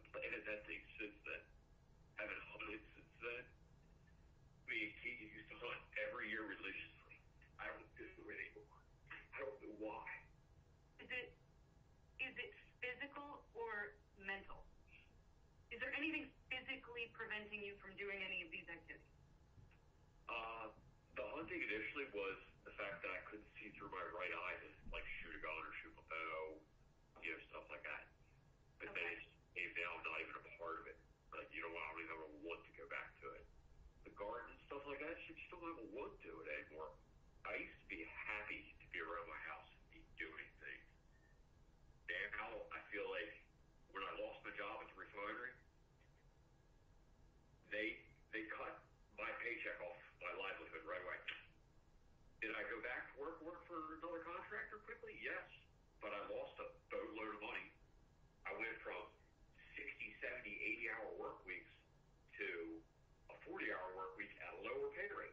planted that thing since then. Haven't hunted since then. He used to hunt every year religiously. I don't do it anymore. I don't know why. Is it physical or mental? Is there anything physically preventing you from doing any of these activities? The hunting initially was the fact that I couldn't see through my right eye to like shoot a gun or shoot a bow, stuff like that. But then now I'm not even a part of it. Like, I don't even have a want to go back to it. The garden and stuff like that, you just don't have a want to it anymore. I used to be happy to be around my house and be doing things. Now I feel like when I lost my job at the refinery, they cut my paycheck off my livelihood right away. Did I go back to work for another contractor quickly? Yes, but I lost a boatload of money. I went from 60, 70, 80-hour work weeks to a 40-hour work week at a lower pay rate.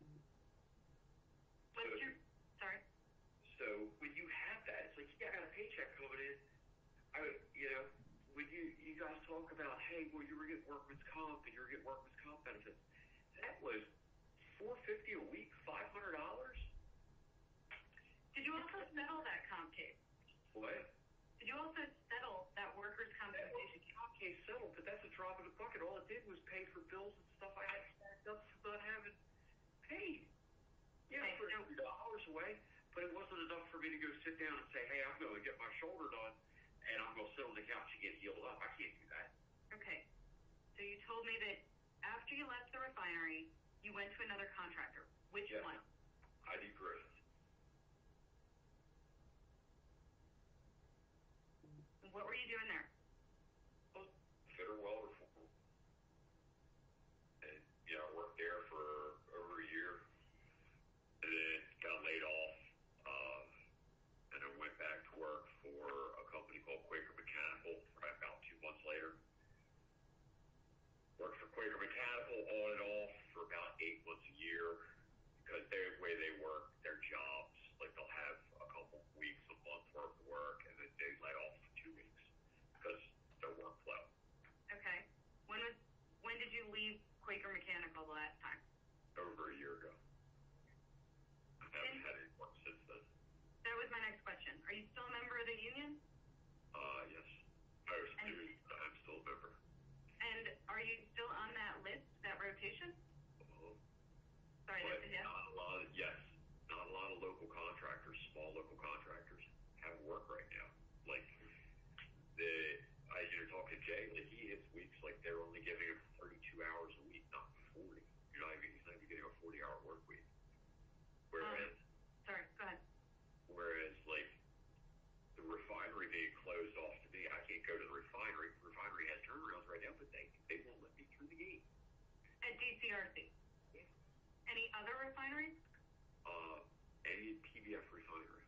So when you have that, it's like, I got a paycheck coming in. When you guys talk about, hey, well, you were getting workman's comp and you were getting workman's comp benefits, that was $450 a week, $500. Did you also settle that comp case? What? Did you also settle that workers' compensation case? Comp case settled, but that's a drop in the bucket. All it did was pay for bills and stuff I had stacked up not having paid. Yeah, for $3 away, but it wasn't enough for me to go sit down and say, hey, I'm going to get my shoulder done, and I'm going to sit on the couch and get healed up. I can't do that. Okay. So you told me that after you left the refinery, you went to another contractor. Which one? ID Griffith. What were you doing there? Fitter welder for them. And, I worked there for over a year. And then got laid off. And I went back to work for a company called Quaker Mechanical about 2 months later. Worked for Quaker Mechanical on and off for about 8 months a year because the way they work their jobs, like they'll have a couple weeks, a month worth of work, and then they let off for 2 weeks because their workflow. Okay. When did you leave Quaker Mechanical the last time? Over a year ago. I haven't had any work since then. That was my next question. Are you still a member of the union? Yes. I'm still a member. And are you still on that list, that rotation? Sorry, that's a yes. Not a lot of local contractors, small local contractors have work right now. Like I talk to Jay, like he hits weeks like they're only giving him 32 hours a week, not 40. He's not even getting a 40-hour work week. Whereas, sorry, go ahead. Whereas, like the refinery being closed off to me, I can't go to the refinery. The refinery has turnarounds right now, but they won't let me through the gate. At DCRC. Yeah. Any other refineries? Any PBF refinery.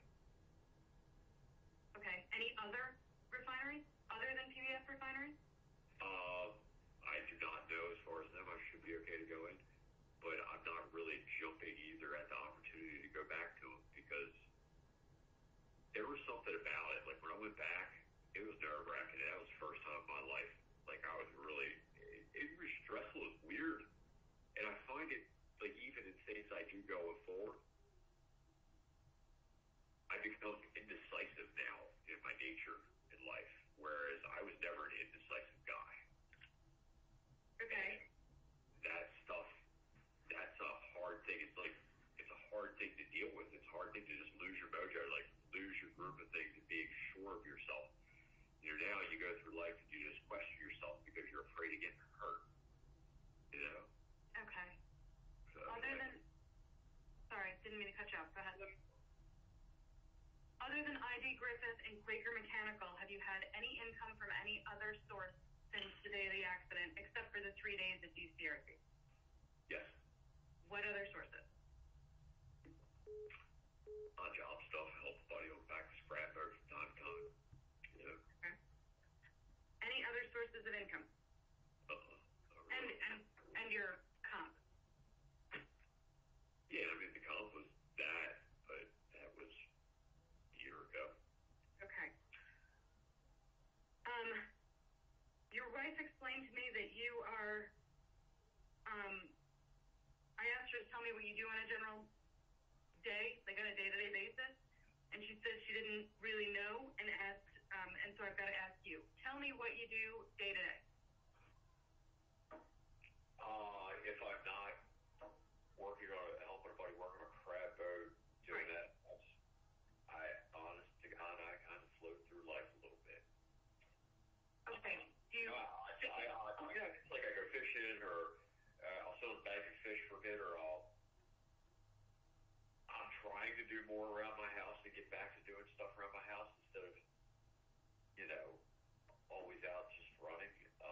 Okay. Any other refineries other than PBF refineries? I do not know as far as them. I should be okay to go in, but I'm not really jumping either at the opportunity to go back to them because there was something about it. Like when I went back, it was nerve-wracking. That was the first time in my life. Like I was really, it was stressful. It was weird. And I find it, like even in things I do going forward, I become indecisive now in my nature in life, whereas I was never an indecisive guy. Okay. And that stuff, that's a hard thing. It's a hard thing to deal with. It's a hard thing to just lose your mojo, like lose your group of things and being sure of yourself. Now you go through life and you just question yourself because you're afraid of getting hurt. Okay. So, sorry, didn't mean to cut you off. Go ahead. Other than ID Griffith and Quaker Mechanical, have you had any income from any other source since the day of the accident, except for the 3 days at DCRC? Yes. What other sources? Job stuff, help a buddy on back to scrap boat from time to time. Okay. Any other sources of income? Really. And your comp? Yeah, I mean, the comp was that, but that was a year ago. Okay. Your her to tell me what you do on a general day, like on a day-to-day basis, and she said she didn't really know and asked, and so I've got to ask you. Tell me what you do day-to-day. If I'm not helping a buddy work on a crab boat, doing Right. that, honest to God, I kind of float through life a little bit. Okay. Do you? It's like I go fishing, or I'll sit on the bank and fish for a bit, or I'm trying to do more around my house to get back to doing stuff around my house instead of, always out just running.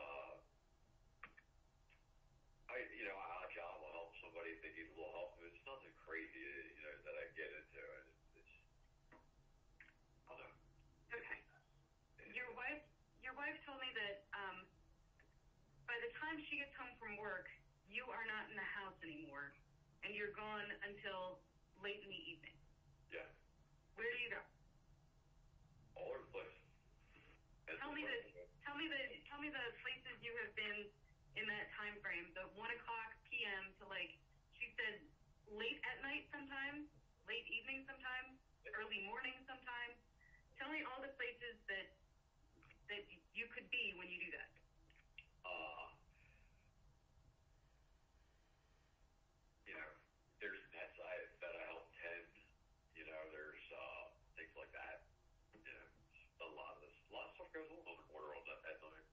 Odd job will help somebody if they need a little help. It's nothing crazy, that I get into. It's I don't know. Okay. Your wife told me that by the time she gets home from work, you are not in the house anymore, and you're gone until late in the evening. Yeah. Where do you go? All over the place. Tell me the places you have been in that time frame, the 1 o'clock p.m. to, like, she said, late at night sometimes, late evening sometimes, early morning sometimes. Tell me all the places that you could be when you do that. There's nets that I help tend. There's things like that. A lot of stuff goes on the water at night.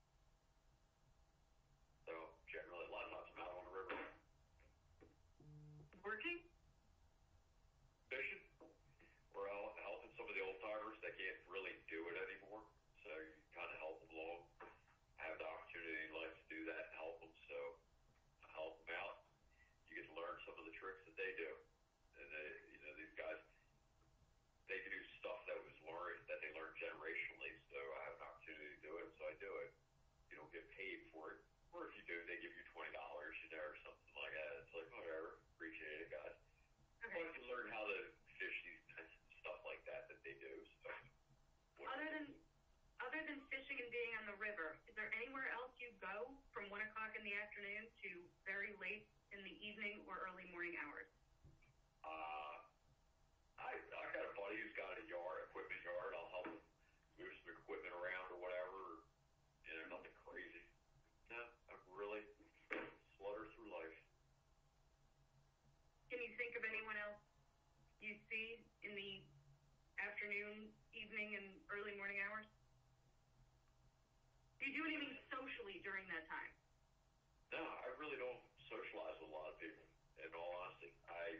So generally, a lot of times I'm out on the river. Working? Fishing. We're helping some of the old timers that can't really do it anymore. So you kind of help them along. Have the opportunity in life to do that and help them. So I help them out. You get to learn some of the tricks that they do. And these guys, they do stuff that they learned generationally. So I have an opportunity to do it, so I do it. You don't get paid for it. Or if you do, they give you $20, or something like that. It's like, whatever. Appreciate it, guys. Okay. But you learn how to fish these kinds of stuff like that they do. So Other than fishing and being on the river, is there anywhere else you go from 1 o'clock in the afternoon to very late in the evening or early morning hours? I got a buddy who's got a equipment yard. I'll help him move some equipment around or whatever. Nothing crazy. No, I really flutter through life. Can you think of anyone else you see in the afternoon, evening, and early morning hours? Do you do anything socially during that time? No, I really don't socialize with a lot of people. In all honesty, I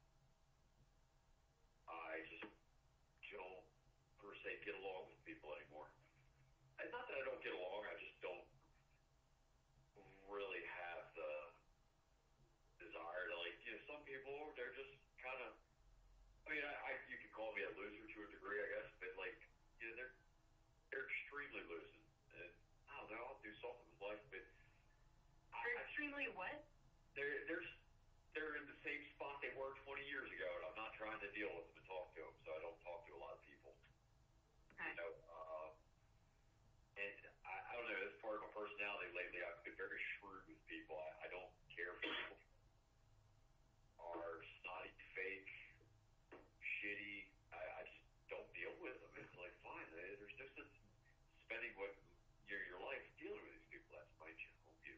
just don't per se get along with people anymore. And not that I don't get along, I just don't really have the desire to, some people, they're just kind of, you could call me a loser to a degree, I guess, but they're extremely losing. And I don't know, I'll do something with life, but They're extremely what? They're in the same spot they were 20 years ago, and I'm not trying to deal with them and talk to them, so I don't talk to a lot of people. Okay. And I don't know, that's part of my personality lately. I've been very shrewd with people. I don't care if people are snotty, fake, shitty. I just don't deal with them. It's like, fine, there's no sense in spending your life dealing with these people. That's my general view.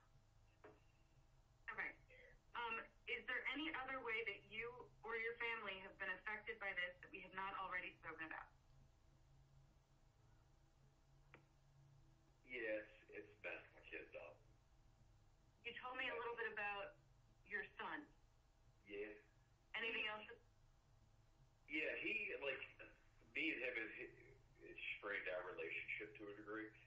Okay. Is there any other way that you or your family have been affected by this that we have not already spoken about? Yeah, it's messed my kids up. You told me a little bit about your son. Yeah. Anything else? Yeah, me and him, it strained our relationship to a degree.